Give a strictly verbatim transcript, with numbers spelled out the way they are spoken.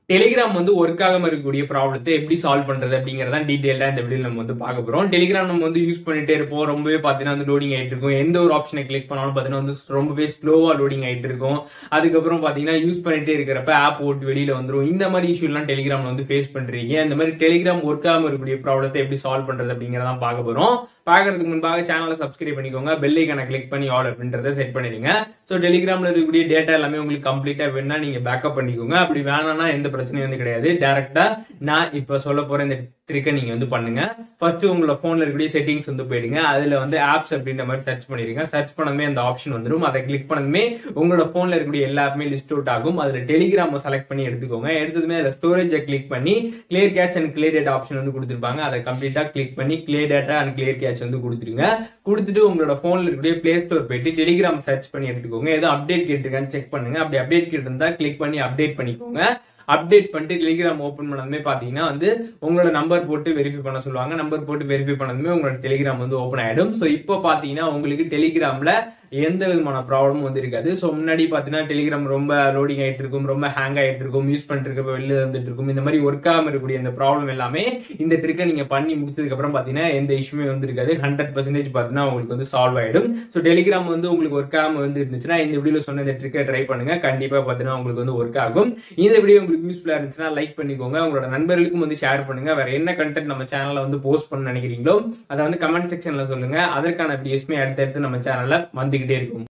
Telegram வந்து work ஆகாம இருக்கக்கூடிய ப்ராப்ளத்தை எப்படி சால்வ் பண்றது அப்படிங்கறத டீடைலா இந்த வீடியோல நம்ம வந்து பார்க்க போறோம். டெலிகிராம் நம்ம வந்து யூஸ் பண்ணிட்டே இருப்போம், ரொம்பவே பாத்தீங்கன்னா வந்து லோடிங் ஆயிட்டு இருக்கும். எந்த ஒரு ஆப்ஷனை கிளிக் பண்ணாலும் பாத்தீங்கன்னா வந்து ரொம்பவே ஸ்லோவா லோடிங் ஆயிட்டு இருக்கும். அதுக்கப்புறம் பாத்தீங்கன்னா யூஸ் பண்ணிட்டே இருக்கிறப்ப ஆப் ஓட்டு வெளியில வந்துரும். இந்த மாதிரி இஷ்யூ எல்லாம் டெலிகிராம்ல வந்து ஃபேஸ் பண்றீங்க. இந்த மாதிரி டெலிகிராம் ஒர்க் ஆகாம இருக்கக்கூடிய ப்ராப்ளத்தை எப்படி சால்வ் பண்றது அப்படிங்கறத பார்க்க போறோம். பாக்குறதுக்கு முன்பாக சேனலை சப்ஸ்கிரைப் பண்ணிக்கோங்க, பெல் ஐகானை கிளிக் பண்ணி ஆல் அப்படின்றத செட் பண்ணிடுங்க. சோ டெலிகிராம்ல இருக்கக்கூடிய டேட்டா எல்லாமே உங்களுக்கு கம்ப்ளீட்டா வேணும்னா நீங்க பேக்கப் பண்ணிக்கோங்க. அப்படி வேணாம்னா எந்த பிரச்சனையும் வந்து கிடையாது. டைரக்டா நான் இப்ப சொல்ல போற இந்த ட்ரிக்கை நீங்க வந்து பண்ணுங்க. ஃபர்ஸ்ட் உங்களோட போன்ல இருக்கக்கூடிய செட்டிங்ஸ் வந்து போயிடுங்க. அதுல வந்து ஆப்ஸ் அப்படின்ற மாதிரி சர்ச் பண்ணிருங்க. சர்ச் பண்ணதுமே அந்த ஆப்ஷன் வந்துடும். அதை கிளிக் பண்ணதுமே உங்களோட போன்ல இருக்கக்கூடிய எல்லா ஆப்புமே லிஸ்ட் அவுட் ஆகும். அதுல டெலிகிராம் செலக்ட் பண்ணி எடுத்துக்கோங்க. எடுத்ததுமே அதுல ஸ்டோரேஜை கிளிக் பண்ணி clear cache and clear data option வந்து கொடுத்துருப்பாங்க. அதை கம்ப்ளீட்டா கிளிக் பண்ணி clear data and clear cache வந்து கொடுத்துருங்க. கொடுத்துட்டு உங்களோட போன்ல இருக்கக்கூடிய பிளே ஸ்டோர் போயிட்டு டெலிகிராம் சர்ச் பண்ணி எடுத்துக்கோங்க. ஏதோ அப்டேட் கேட்டிருக்கான்னு செக் பண்ணுங்க. அப்படி அப்டேட் கேட்டிருந்தா கிளிக் பண்ணி அப்டேட் பண்ணிக்கோங்க. அப்டேட் பண்ணிட்டு டெலிகிராம் ஓபன் பண்ணதுமே பாத்தீங்கன்னா வந்து உங்களோட நம்பர் போட்டு வெரிஃபை பண்ண சொல்லுவாங்க. நம்பர் போட்டு வெரிஃபை பண்ணதுமே உங்களோட டெலிகிராம் வந்து ஓபன் ஆயிடும். சோ இப்போ பாத்தீங்கன்னா உங்களுக்கு டெலிகிராம்ல எந்த விதமான ப்ராப்ளமும் வந்து இருக்காது. ஸோ முன்னாடி பார்த்தீங்கன்னா டெலிகிராம் ரொம்ப லோடிங் ஆகிட்டு இருக்கும், ரொம்ப ஹேங் ஆகிட்டு இருக்கும், யூஸ் பண்ணிட்டு இருக்கப்ப வெளில வந்துட்டு இருக்கும். இந்த மாதிரி ஒர்க் ஆகாம இருக்கக்கூடிய இந்த ப்ராப்ளம் எல்லாமே இந்த ட்ரிக்கை நீங்க பண்ணி முடிச்சதுக்கு அப்புறம் பார்த்தீங்கன்னா எந்த இஷ்யூமே வந்து இருக்காது. ஹண்ட்ரட் பர்சன்டேஜ் பார்த்தீங்கன்னா உங்களுக்கு வந்து சால்வ் ஆயிடும். ஸோ டெலிகிராம் வந்து உங்களுக்கு ஒர்க் ஆகாம வந்து இருந்துச்சுன்னா இந்த வீடியோல சொன்ன இந்த ட்ரிக்கை ட்ரை பண்ணுங்க. கண்டிப்பா பார்த்தீங்கன்னா உங்களுக்கு வந்து ஒர்க் ஆகும். இந்த வீடியோ உங்களுக்கு யூஸ்ஃபுல்லா இருந்துச்சுன்னா லைக் பண்ணிக்கோங்க. உங்களோட நண்பர்களுக்கும் வந்து ஷேர் பண்ணுங்க. வேற என்ன கண்டென்ட் நம்ம சேனல்ல வந்து போஸ்ட் பண்ண நினைக்கிறீங்களோ அதை வந்து கமெண்ட் செக்ஷன்ல சொல்லுங்க. அதற்கான வீடியோஸ்மே அடுத்தடுத்து நம்ம சேனல்ல வந்துகிட்டே இருக்கும்.